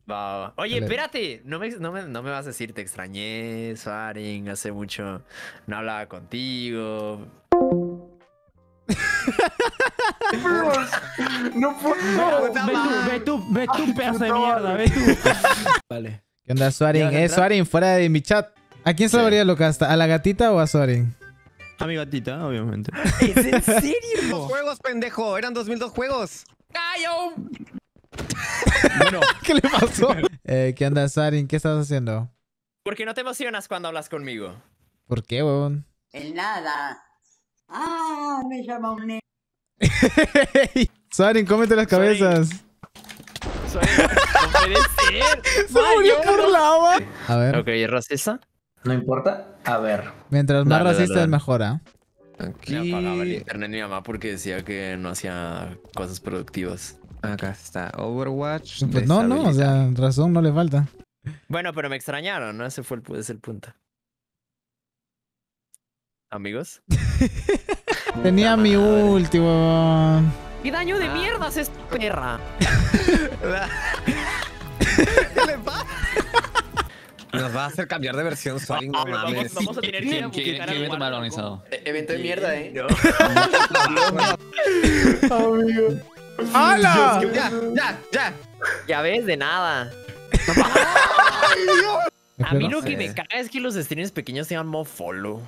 Va, va. Oye, Dale. espérate. No me vas a decir, te extrañé, Swarin. Hace mucho no hablaba contigo. No puedo. Ve tú, pedazo de mierda, ve tú. Vale. ¿Qué onda, Swarin? ¿Ya vas a entrar? Swarin, fuera de mi chat. ¿A quién se lo habría locasta? ¿A la gatita o a Swarin? A mi gatita, obviamente. ¿Es en serio? Dos juegos, pendejo. Eran 2002 juegos. ¡Callo! Bueno, ¿Qué le pasó? ¿Qué onda, Swarin? ¿Qué estás haciendo? ¿Por qué no te emocionas cuando hablas conmigo? ¿Por qué, huevón? En nada. Ah, me llama un nene. Swarin, cómete las cabezas. No puede ser. Se murió por lava. A ver, Ok, ¿es racista? No importa. A ver. mientras más Dale, racista dale. es mejor, ¿ah? Me apagaba el internet mi mamá porque decía que no hacía cosas productivas. Acá está. Overwatch. Pues no, o sea, razón no le falta. Bueno, pero me extrañaron, ¿no? Ese es el punto. ¿Amigos? Tenía mi ulti, huevón. ¿Qué daño de mierda es esta perra? ¿Qué le pasa? Nos va a hacer cambiar de versión, Swarin, no mames. Vamos a tener que ¿Qué evento mal organizado? Evento de mierda, ¿eh? ¡Hala! Ya. Ya ves, de nada. A mí lo que me caga es que los streams pequeños tengan modo follow.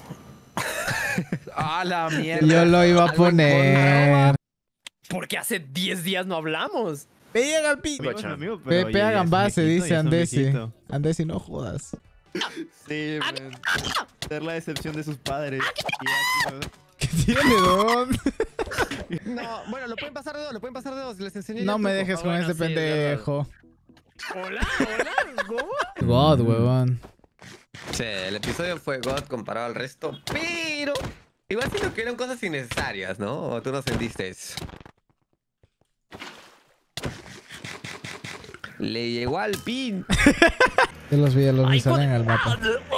a la mierda. Yo lo iba a poner. Porque hace 10 días no hablamos. Pega al pi. Amigo es mi amigo, pero Pepe oye, ya hagan es base, un viejito, dice ya es un Andesi. viejito. Andesi, no jodas. Sí, man. Ser la decepción de sus padres. Y aquí, ¿no? ¿Qué tiene, don? No, bueno, lo pueden pasar de dos, Les enseñé ya No el me truco. dejes con bueno, ese sí, pendejo. Hola, ¿cómo? God, huevón. Sí, el episodio fue God comparado al resto, pero igual siento que eran cosas innecesarias, ¿no? ¿O tú no sentiste eso? Le llegó al pin. Ya los vi, me salen al mapa.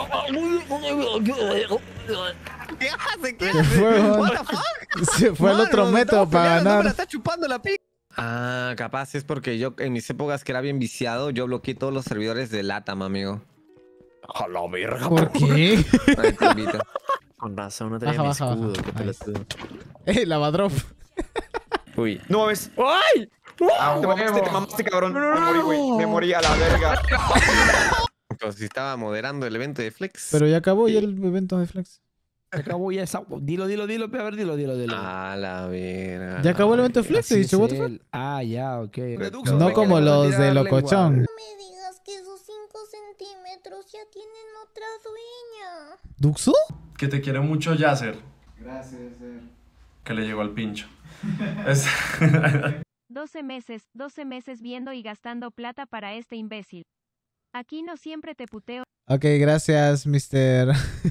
¿Qué hace? ¿Qué Se hace? fue, huevón. What the fuck? Se fue el Mano, otro nos método estamos para peleando, no me la ganar. está chupando la pica. Ah, capaz es porque yo en mis épocas que era bien viciado, yo bloqueé todos los servidores de LATAM, amigo. A la verga. ¿Por qué? Ay, te invito. Con razón, no tenía Baja, mi baja, escudo. baja. Qué pelotudo. Lavadrop. Uy. No ves. ¡Ay! A huevo. Te mamaste, cabrón. Me morí, güey. Me morí a la verga. Pues si estaba moderando el evento de Flex. Pero ya acabó ya el evento de Flex. Acabó ya esa. Dilo, a ver, dilo. A la verga. Ya acabó el evento de Flex, he Así dicho, es what the fuck. él. Ah, ya, ok. No como los de Locochón. No me digas que esos 5 centímetros ya tienen otra dueña. ¿Duxo? Que te quiere mucho, Yasser. Gracias, que le llegó al pincho. Es- 12 meses viendo y gastando plata para este imbécil. Aquí no siempre te puteo. Ok, gracias, Mr.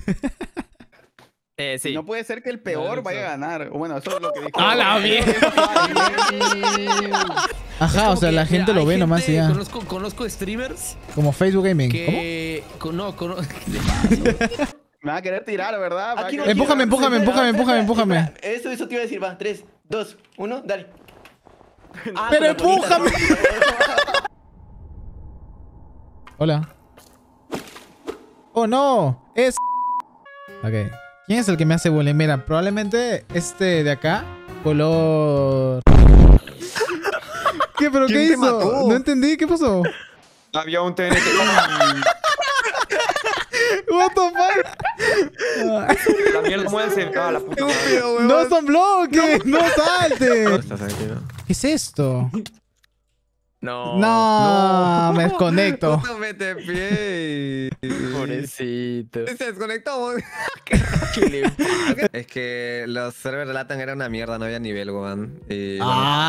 Sí. No puede ser que el peor vaya a ganar. Bueno, eso es lo que dijo. ¡A la Ajá, o sea, la gente lo ve nomás y ya. Conozco streamers Como Facebook Gaming. que... No, Me va a querer tirar, ¿verdad? Aquí no ¿Cómo? Empújame. Eso te iba a decir, va. 3, 2, 1, dale. ¡Pero empújame! Hola. ¡Oh, no! Es... Ok. ¿Quién es el que me hace bullying? Mira, probablemente este de acá. Color... ¿Qué? ¿Pero qué ¿Quién te hizo? mató? No entendí. ¿Qué pasó? Había un TNT. What the fuck? La mierda muévese. Ah, la puta madre. ¡No son bloques! ¡No salte! Estás tranquilo. ¿Qué es esto? No. No, me desconecto. Puto mete pie. Pobrecito. Se desconectó. ¿Qué le pasa? Es que los servers de LATAM eran una mierda, no había nivel, weón. Y,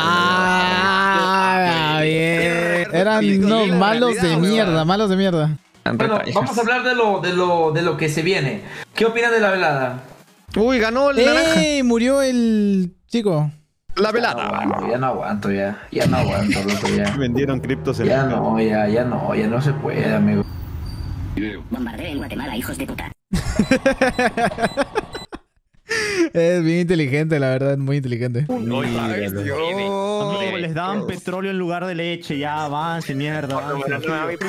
Ah, bien. Eran no, malos de mierda, malos de mierda. Bueno, vamos a hablar de lo que se viene. ¿Qué opinan de la velada? Uy, ganó el naranja. ¡Ey! Murió el chico. La velada. Ya no aguanto, ya no aguanto, loco, ya. vendieron criptos en Ya no se puede, amigo. Bombardeo en Guatemala, hijos de puta. Es bien inteligente, la verdad, muy inteligente. Amigo, les daban petróleo en lugar de leche. Ya, avance, mierda. Avance.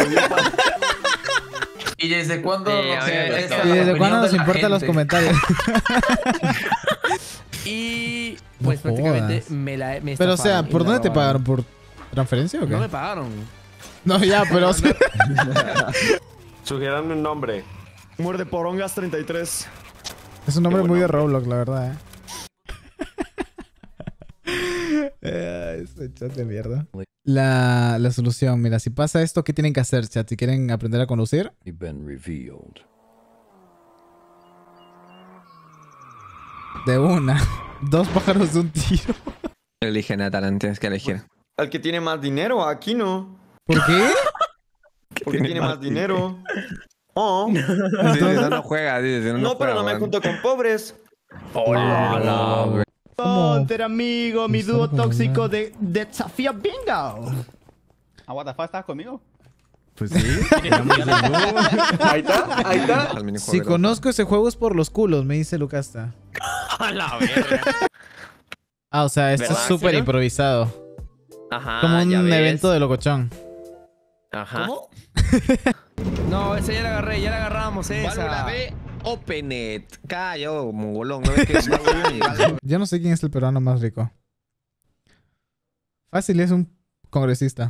¿Y desde cuándo ¿Y desde cuándo nos importan los comentarios? Y pues No prácticamente jodas. me Pero o sea, estafaron y ¿por me dónde te robaron. pagaron? ¿Por transferencia o qué? No me pagaron. No, ya, pero... Sugieran un nombre. Muerde porongas 33. Es un nombre muy de Roblox, la verdad, Ese chat de mierda. La solución, mira, si pasa esto, ¿qué tienen que hacer, chat? Si quieren aprender a conducir. De una. 2 pájaros de un tiro. Elige, Natalan, tienes que elegir. Al que tiene más dinero, aquí no. ¿Por qué? Porque tiene más dinero. Oh. Sí, no juega, dice. No, pero no me junto con pobres. Hola, Ponter, amigo, mi dúo tóxico de Desafío Bingo. Ah, what the fuck, ¿estás conmigo? Pues sí. Ahí está, ahí está. Si conozco ese juego es por los culos, me dice Lucasta. A la verga. Ah, o sea, esto es ¿Verdad, súper sí? improvisado. Ajá. Como un ya ves. evento de locochón. Ajá. ¿Cómo? No, esa ya la agarré, ya la agarramos esa. Válvula B, Openet. Callo, mongolón. ¿No ves que es una huevada? Yo no sé quién es el peruano más rico. Fácil, es un congresista.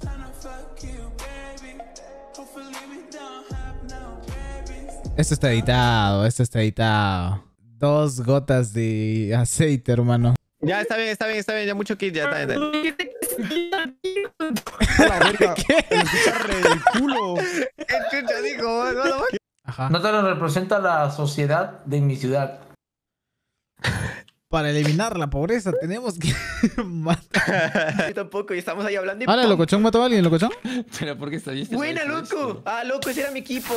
Este está editado, este está editado. 2 gotas de aceite, hermano. Ya, está bien, está bien, está bien. Ya mucho kit, ya está bien. La verga. El culo. El chucha dijo, Ajá. No te lo representa la sociedad de mi ciudad. Para eliminar la pobreza tenemos que matar. Yo tampoco, y estamos ahí hablando y... Ah, ¿el locochón mató a alguien, locochón? Pero ¿por qué estuviste? ¡Buena, loco! Ah, loco, ese era mi equipo.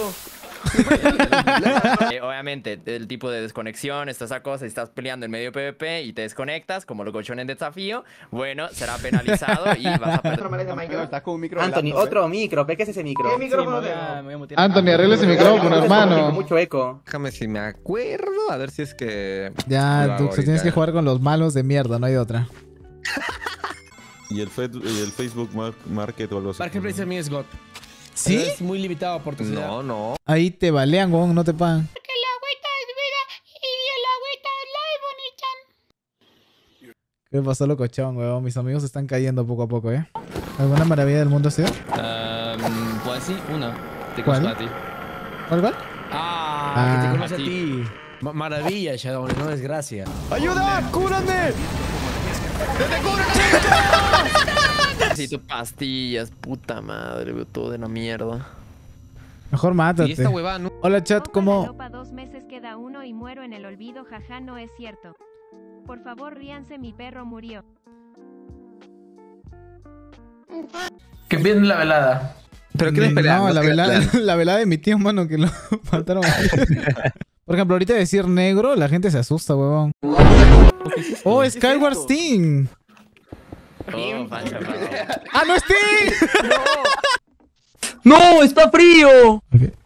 Obviamente, el tipo de desconexión, está esa cosa, si estás peleando en medio PvP y te desconectas, como locochón en desafío, bueno, será penalizado y vas a perder. Estás con un micro. Anthony, otro micro, ¿qué es ese micro? ¿Qué micrófono? Anthony, arregla ese micrófono, hermano. Mucho eco. Déjame si me acuerdo, a ver si es que... Ya, Lo hago Dux, tienes ahorita. que jugar con los malos de mierda, no hay otra. Y el Facebook Market o algo así. Marketplace a mí es God. ¿Sí? Es muy limitado por tu ciudad. No, no. Ahí te balean, weón, no te pagan. Que la agüita es vida y el agüita es life, Bonichan. ¿Qué pasó, locochón, weón? Mis amigos están cayendo poco a poco, ¿eh? ¿Alguna maravilla del mundo ha sido? Pues sí, una. Te ¿Cuál? conozco a ti. ¿Cuál? Ah, que te conoce a ti. Maravilla, Shadow, no desgracia. ¡Ayuda! ¡Cúrame! Necesito pastillas, puta madre, veo todo de la mierda. Mejor mátate. Y esta huevada no... Hola, chat, Bomba ¿cómo? de Lopa, 2 meses queda uno y muero en el olvido, jaja, no es cierto. Por favor, ríanse, mi perro murió. Que viene la velada. ¿Pero qué me esperaba? No, la velada de mi tío, mano, que lo mataron. Por ejemplo, ahorita decir negro, la gente se asusta, huevón. ¡Oh, Skyward Sting! Oh, Pancho, ¡Ah, no es Sting! ¡No! ¡Está frío!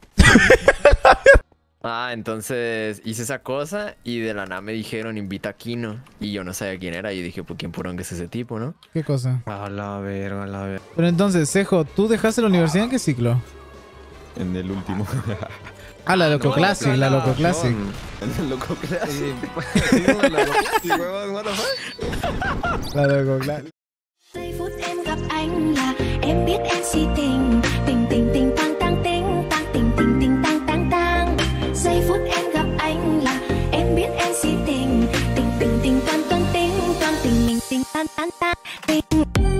Ah, entonces hice esa cosa y de la nada me dijeron invita a Kino. Y yo no sabía quién era y dije, pues quién purón que es ese tipo, ¿no? ¿Qué cosa? A la verga, a la verga. Pero entonces, Cejo, ¿tú dejaste la universidad en qué ciclo? En el último. Ah, la Loco Classic, la Loco Classic. En el Loco Classic. Sí, la Loco Classic, huevón, what the fuck. La Loco Classic. Giây phút em gặp anh là em biết em si tình tình tình tình tăng tăng tình tăng tình tình tình tăng tăng tăng. Giây phút em gặp anh là em biết em si tình tình tình tình tăng tăng tình tăng tình mình tình tăng tăng tăng tình.